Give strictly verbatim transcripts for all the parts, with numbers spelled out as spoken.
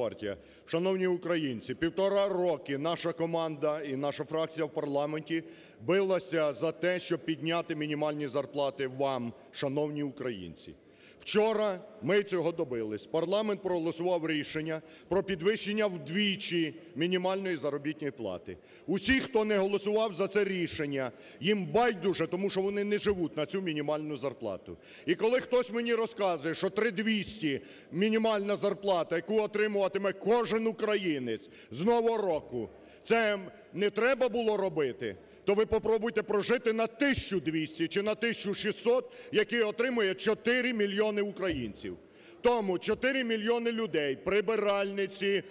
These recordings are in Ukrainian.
партія. Шановні українці, півтора роки наша команда і наша фракція в парламенті билася за те, щоб підняти мінімальні зарплати вам, шановні українці. Вчора ми цього добились. Парламент проголосував рішення про підвищення вдвічі мінімальної заробітної плати. Усі, хто не голосував за це рішення, їм байдуже, тому що вони не живуть на цю мінімальну зарплату. І коли хтось мені розказує, що три тисячі двісті мінімальна зарплата, яку отримуватиме кожен українець з нового року, це не треба було робити, то ви попробуйте прожити на тисячу двісті чи на тисячу шістсот, які отримує чотири мільйони українців. Тому чотири мільйони людей, прибиральниці,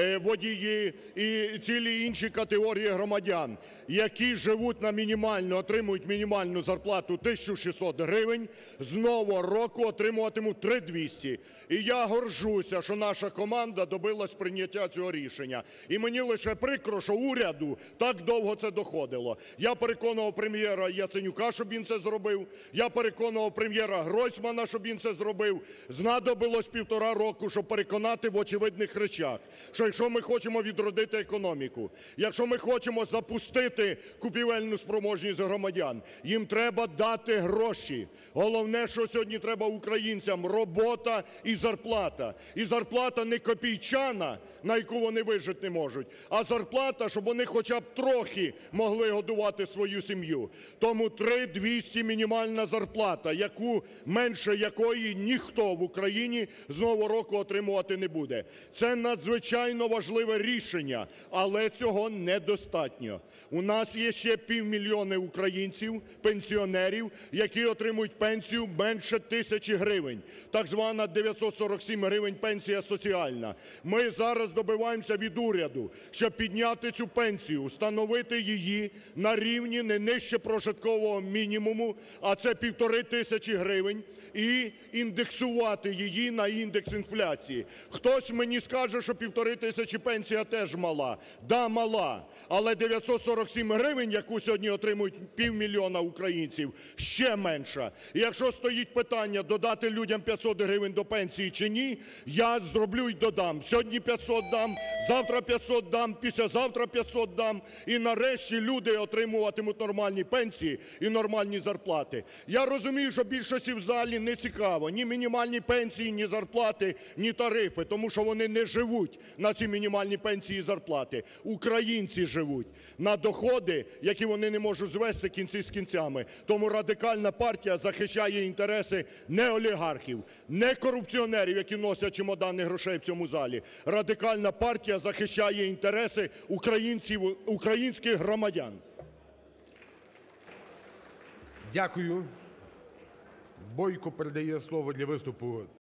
водії і цілі інші категорії громадян, які живуть на мінімальну, отримують мінімальну зарплату тисячу шістсот гривень, з нового року отримуватимуть три тисячі двісті. І я горджуся, що наша команда добилась прийняття цього рішення. І мені лише прикро, що уряду так довго це доходило. Я переконував прем'єра Яценюка, щоб він це зробив. Я переконував прем'єра Гройсмана, щоб він це зробив. Знадобилось півтора року, щоб переконати в очевидних речах, що якщо ми хочемо відродити економіку, якщо ми хочемо запустити купівельну спроможність громадян, їм треба дати гроші. Головне, що сьогодні треба українцям – робота і зарплата. І зарплата не копійчана, на яку вони вижити не можуть, а зарплата, щоб вони хоча б трохи могли годувати свою сім'ю. Тому три тисячі двісті мінімальна зарплата, яку, менше якої ніхто в Україні з нового року отримувати не буде. Це надзвичайно важливе рішення, але цього недостатньо. У нас є ще півмільйони українців, пенсіонерів, які отримують пенсію менше тисячі гривень, так звана дев'ятсот сорок сім гривень пенсія соціальна. Ми зараз добиваємося від уряду, щоб підняти цю пенсію, встановити її на рівні не нижче прожиткового мінімуму, а це півтори тисячі гривень, і індексувати її на індекс інфляції. Хтось мені скаже, що півтори тисячі пенсія теж мала. Да, мала. Але дев'ятсот сорок сім гривень, яку сьогодні отримують півмільйона українців, ще менша. І якщо стоїть питання додати людям п'ятсот гривень до пенсії чи ні, я зроблю і додам. Сьогодні п'ятсот дам, завтра п'ятсот дам, післязавтра п'ятсот дам. І нарешті люди отримуватимуть нормальні пенсії і нормальні зарплати. Я розумію, що більшості в залі не цікаво ні мінімальні пенсії, ні зарплати, ні тарифи, тому що вони не живуть на ці мінімальні пенсії і зарплати. Українці живуть на доходи, які вони не можуть звести кінці з кінцями. Тому Радикальна партія захищає інтереси не олігархів, не корупціонерів, які носять чемодани грошей в цьому залі. Радикальна партія захищає інтереси українців, українських громадян. Дякую. Бойко передає слово для виступу